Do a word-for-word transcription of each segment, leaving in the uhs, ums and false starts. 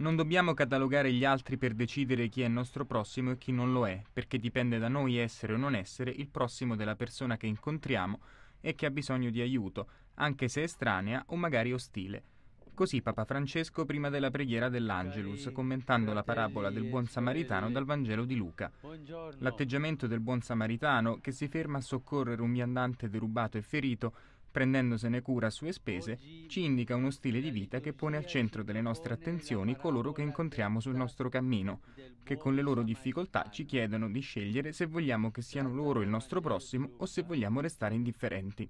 Non dobbiamo catalogare gli altri per decidere chi è il nostro prossimo e chi non lo è, perché dipende da noi essere o non essere il prossimo della persona che incontriamo e che ha bisogno di aiuto, anche se estranea o magari ostile. Così Papa Francesco prima della preghiera dell'Angelus, commentando la parabola del buon samaritano dal Vangelo di Luca. L'atteggiamento del buon samaritano, che si ferma a soccorrere un viandante derubato e ferito, prendendosene cura a sue spese, ci indica uno stile di vita che pone al centro delle nostre attenzioni coloro che incontriamo sul nostro cammino, che con le loro difficoltà ci chiedono di scegliere se vogliamo che siano loro il nostro prossimo o se vogliamo restare indifferenti.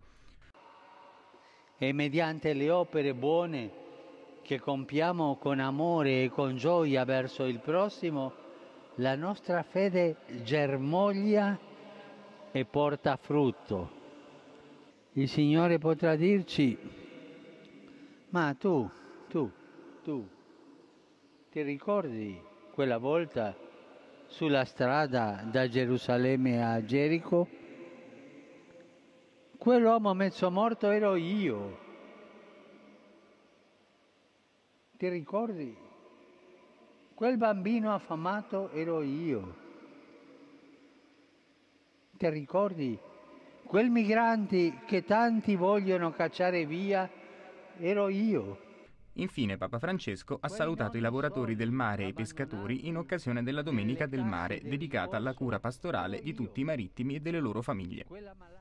E mediante le opere buone che compiamo con amore e con gioia verso il prossimo, la nostra fede germoglia e porta frutto. Il Signore potrà dirci: ma tu, tu, tu, ti ricordi quella volta sulla strada da Gerusalemme a Gerico? Quell'uomo mezzo morto ero io. Ti ricordi? Quel bambino affamato ero io. Ti ricordi? Quel migrante che tanti vogliono cacciare via ero io. Infine Papa Francesco ha salutato i lavoratori del mare e i pescatori in occasione della Domenica del Mare, dedicata alla cura pastorale di tutti i marittimi e delle loro famiglie.